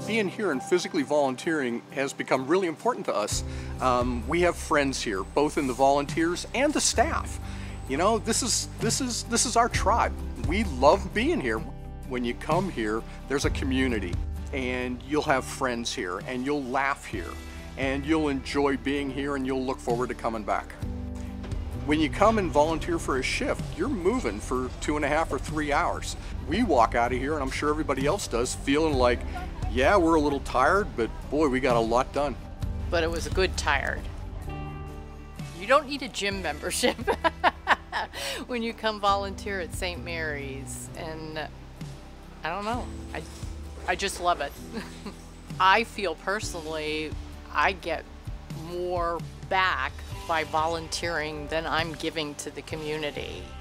being here and physically volunteering has become really important to us. We have friends here, both in the volunteers and the staff. You know, this is our tribe. We love being here. When you come here, there's a community, and you'll have friends here, and you'll laugh here, and you'll enjoy being here, and you'll look forward to coming back. When you come and volunteer for a shift, you're moving for 2.5 or 3 hours. We walk out of here, and I'm sure everybody else does, feeling like, yeah, we're a little tired, but boy, we got a lot done. But it was a good tired. You don't need a gym membership when you come volunteer at St. Mary's, and I don't know, I just love it. I feel personally I get more back by volunteering than I'm giving to the community.